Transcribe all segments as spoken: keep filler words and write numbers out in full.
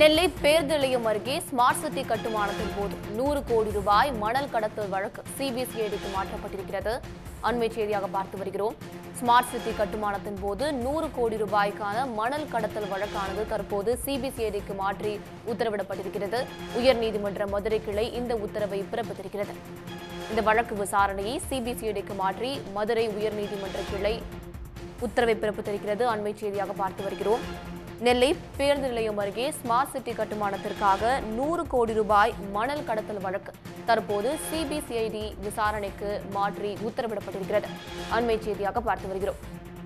நெல்லை பேருந்து நிலையம் அருகே ஸ்மார்ட் சிட்டி கட்டுமானத்தின் போது நூறு கோடி ரூபாய் மணல் கடத்தல் வழக்கு சிபிசிஐடிக்கு மாற்றப்பட்டிருக்கிறது. அண்மை செய்தியாக பார்த்து வருகிறோம். ஸ்மார்ட் சிட்டி கட்டுமானத்தின் போது நூறு கோடி ரூபாய்க்கான மணல் கடத்தல் வழக்கானது தற்போது சிபிசிஐடிக்கு மாற்றி உத்தரவிடப்பட்டிருக்கிறது. உயர்நீதிமன்ற மதுரை கிளை இந்த உத்தரவை பிறப்பித்திருக்கிறது. இந்த வழக்கு விசாரணையை சிபிசிஐடிக்கு மாற்றி மதுரை உயர்நீதிமன்ற கிளை உத்தரவை பிறப்பித்திருக்கிறது. அண்மை செய்தியாக பார்த்து வருகிறோம். நெல்லை பேருந்து நிலையம் அருகே ஸ்மார்ட் சிட்டி கட்டுமானத்திற்காக நூறு கோடி ரூபாய் மணல் கடத்தல் வழக்கு தற்போது சிபிசிஐடி விசாரணைக்கு மாற்றி உத்தரவிடப்பட்டிருக்கிறது. அண்மை செய்தியாக பார்த்து வருகிறோம்.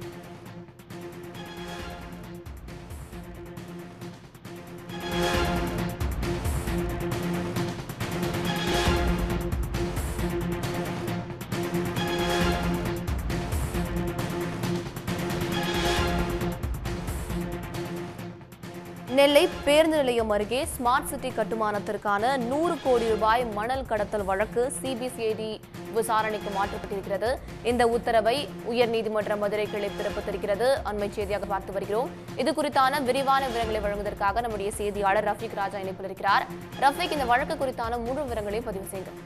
நெல்லை பேருந்து நிலையம் அருகே ஸ்மார்ட் சிட்டி கட்டுமானத்திற்கான நூறு கோடி ரூபாய் மணல் கடத்தல் வழக்கு சிபிசிஐடி விசாரணைக்கு மாற்றப்பட்டிருக்கிறது. இந்த உத்தரவை உயர்நீதிமன்ற மதுரை கிளை பிறப்பித்திருக்கிறது. அண்மை செய்தியாக பார்த்து வருகிறோம். இது குறித்தான விரிவான விவரங்களை வழங்குவதற்காக நம்முடைய செய்தியாளர் ரஃபீக் ராஜா இணைப்பில் இருக்கிறார். ரஃபீக், இந்த வழக்கு குறித்தான முழு விவரங்களையும் பதிவு செய்யுங்கள்.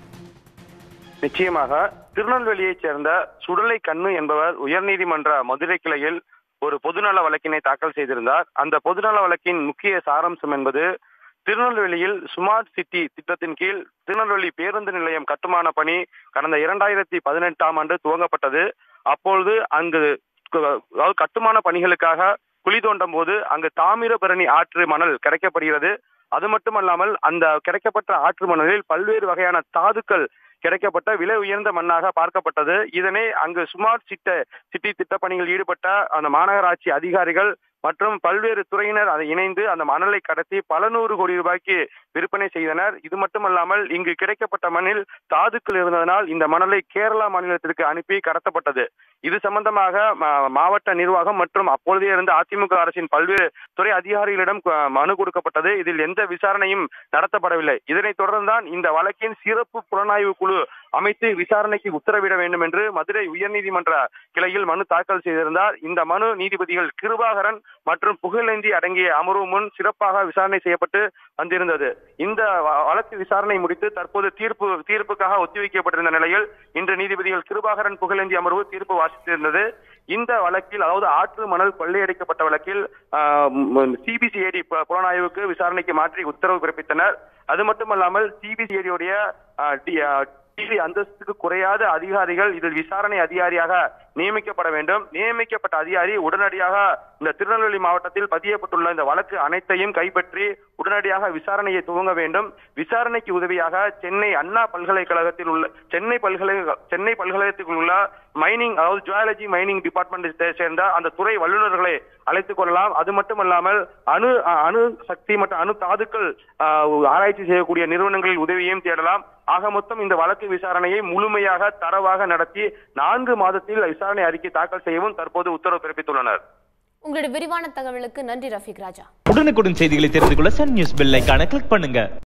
நிச்சயமாக திருநெல்வேலியைச் சேர்ந்த சுடலை கண்ணு என்பவர் உயர்நீதிமன்ற மதுரை கிளையில் ஒரு பொதுநல வழக்கினை தாக்கல் செய்திருந்தார். அந்த பொதுநல வழக்கின் முக்கிய சாராம்சம் என்பது திருநெல்வேலியில் ஸ்மார்ட் சிட்டி திட்டத்தின் கீழ் திருநெல்வேலி பேருந்து நிலையம் கட்டுமான பணி கடந்த இரண்டாயிரத்தி பதினெட்டாம் ஆண்டு துவங்கப்பட்டது. அப்பொழுது அங்கு அதாவது கட்டுமான பணிகளுக்காக குழி தோண்டும் போது அங்கு தாமிரபரணி ஆற்று மணல் கிடைக்கப்படுகிறது. அது மட்டுமல்லாமல் அந்த கிடைக்கப்பட்ட ஆற்று மணலில் பல்வேறு வகையான தாதுக்கள் கிடைக்கப்பட்ட விலை உயர்ந்த மண்ணாக பார்க்கப்பட்டது. இதனை அங்கு ஸ்மார்ட் சிட்ட சிட்டி திட்ட பணியில் ஈடுபட்ட அந்த மாநகராட்சி அதிகாரிகள் மற்றும் பல்வேறு துறையினர் அதை இணைந்து அந்த மணலை கடத்தி பல நூறு கோடி ரூபாய்க்கு விற்பனை செய்தனர். இது மட்டுமல்லாமல் இங்கு கிடைக்கப்பட்ட மண்ணில் தாதுக்கள் இருந்ததனால் இந்த மணலை கேரளா மாநிலத்திற்கு அனுப்பி கடத்தப்பட்டது. இது சம்பந்தமாக மாவட்ட நிர்வாகம் மற்றும் அப்பொழுதே இருந்த அதிமுக அரசின் பல்வேறு துறை அதிகாரிகளிடம் மனு கொடுக்கப்பட்டது. இதில் எந்த விசாரணையும் நடத்தப்படவில்லை. இதனைத் தொடர்ந்துதான் இந்த வழக்கின் சிறப்பு புலனாய்வு குழு அமைத்து விசாரணைக்கு உத்தரவிட வேண்டும் என்று மதுரை உயர்நீதிமன்ற கிளையில் மனு தாக்கல் செய்திருந்தார். இந்த மனு நீதிபதிகள் கிருபாகரன் மற்றும் புகழேந்தி அடங்கிய அமர்வு முன் சிறப்பாக விசாரணை செய்யப்பட்டு வந்திருந்தது. இந்த வழக்கு விசாரணை முடித்து தற்போது தீர்ப்பு தீர்ப்புக்காக ஒத்திவைக்கப்பட்டிருந்த நிலையில் இன்று நீதிபதிகள் கிருபாகரன் புகழேந்தி அமர்வு தீர்ப்பு வாசித்திருந்தது. இந்த வழக்கில் அதாவது ஆற்று மணல் கொள்ளையடிக்கப்பட்ட வழக்கில் சிபிசிஐடி புலனாய்வுக்கு விசாரணைக்கு மாற்றி உத்தரவு பிறப்பித்தனர். அது மட்டுமல்லாமல் சிபிசிஐடியுடைய அந்தஸ்துக்கு குறையாத அதிகாரிகள் இதில் விசாரணை அதிகாரியாக நியமிக்கப்பட வேண்டும். நியமிக்கப்பட்ட அதிகாரி உடனடியாக இந்த திருநெல்வேலி மாவட்டத்தில் பதியப்பட்டுள்ள இந்த வழக்கு அனைத்தையும் கைப்பற்றி உடனடியாக விசாரணையை துவங்க வேண்டும். விசாரணைக்கு உதவியாக சென்னை அண்ணா பல்கலைக்கழகத்தில் உள்ள சென்னை பல்கலை சென்னை பல்கலைக்கழகத்தில் உள்ள மைனிங் அதாவது ஜுவாலஜி மைனிங் டிபார்ட்மெண்ட் சேர்ந்த அந்த துறை வல்லுநர்களை அழைத்துக் கொள்ளலாம். அது மட்டுமல்லாமல் அணு அணு சக்தி மற்றும் அணு தாதுக்கள் ஆராய்ச்சி செய்யக்கூடிய நிறுவனங்களில் உதவியையும் தேடலாம். ஆக மொத்தம் இந்த வழக்கு விசாரணையை முழுமையாக தரவாக நடத்தி நான்கு மாதத்தில் விசாரணை அறிக்கை தாக்கல் செய்யவும் தற்போது உத்தரவு பிறப்பித்துள்ளனர். உங்களுடைய விரிவான தகவலுக்கு நன்றி ரஃபீக் ராஜா. உடனுக்குடன் செய்திகளை தெரிந்து கொள்ள சன் நியூஸ் பெல் ஐகானை கிளிக் பண்ணுங்க.